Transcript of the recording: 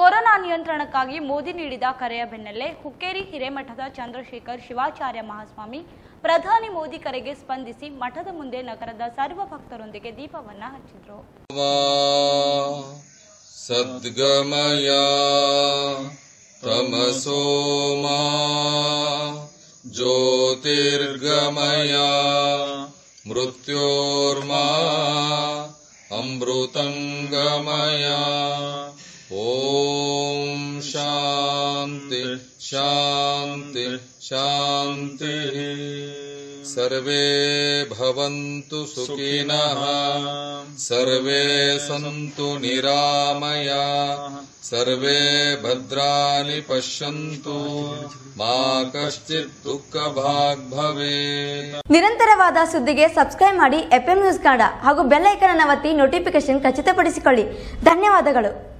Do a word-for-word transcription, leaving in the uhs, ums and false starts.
Corona ನಿಯಂತ್ರಣಕ್ಕಾಗಿ ಮೋದಿ ನೀಡಿದ ಕರೆಯ ಬೆನ್ನಲ್ಲೇ ಹುಕ್ಕೇರಿ ಹಿರೇಮಠದ ಚಂದ್ರಶೇಖರ್ ಶಿವಾಚಾರ್ಯ ಮಹಾಸ್ವಾಮಿ ಪ್ರಧಾನಿ ಮೋದಿ ಕರೆಗೆ ಸ್ಪಂದಿಸಿ ಮಠದ ಮುಂದೆ ನಗರದ ಸರ್ವ ಭಕ್ತರೊಂದಿಗೆ ದೀಪವನ್ನ ಹಚ್ಚಿದರು. ಸದ್ಗಮಯ ತಮಸೋಮಾ ಜ್ಯೋತಿರ್ಗಮಯ ಮೃತ್ಯೋರ್ಮಾ ಅಮೃತಂಗಮಯ. ಓಂ ಶಾಂತಿ ಶಾಂತಿ ಶಾಂತಿ. ಸರ್ವೇ ಭವಂತು ಸುಖಿನಃ, ಸರ್ವೇ ಸಂತು ನಿರಾಮಯಾಃ, ಸರ್ವೇ ಭದ್ರಾಣಿ ಪಶ್ಯಂತು, ಮಾ ಕಶ್ಚಿತ್ ದುಃಖಭಾಗ್ ಭವೇತ್. ನಿರಂತರವಾದ ಸುದ್ದಿಗೆ ಸಬ್ಸ್ಕ್ರೈಬ್ ಮಾಡಿ ಎಫ್ಎಂ ನ್ಯೂಸ್ ಕನ್ನಡ ಹಾಗೂ ಬೆಲ್ ಐಕಾನ್ ಅನ್ನು ಒತ್ತಿ ನೋಟಿಫಿಕೇಶನ್ ಖಚಿತಪಡಿಸಿಕೊಳ್ಳಿ. ಧನ್ಯವಾದಗಳು.